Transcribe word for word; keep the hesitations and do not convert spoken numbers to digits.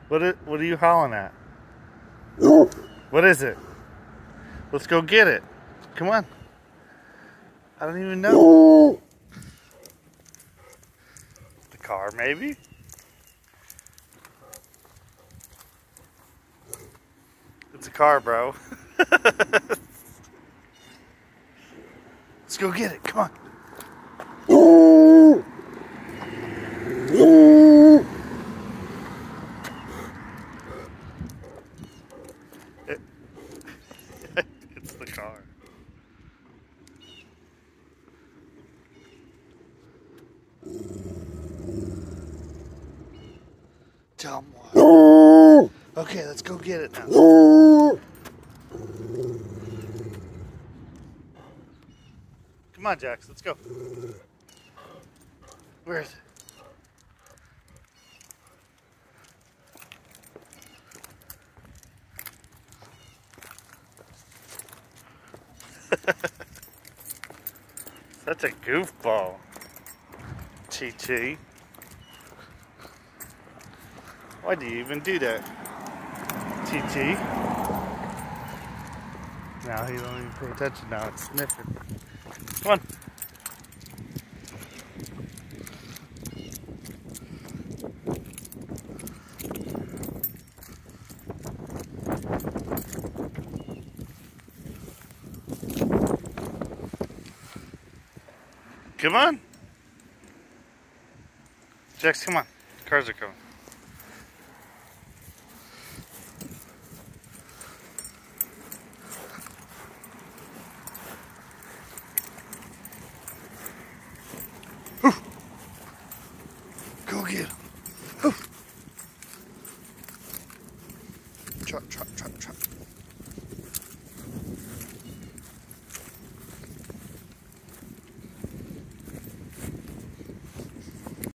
What is, what are you howling at? What is it? Let's go get it. Come on. I don't even know. The car, maybe? It's a car, bro. Let's go get it. Come on. It, it's the car. Tell him what. Okay, let's go get it now. Come on, Jax, let's go. Where is it? Such a goofball, T T. Why do you even do that, T T? Now he don't even pay attention. Now it's sniffing. Come on. Come on. Jax, come on. Cars are coming. Oof. Go get him. Oof. Trot, trot, trot, trot.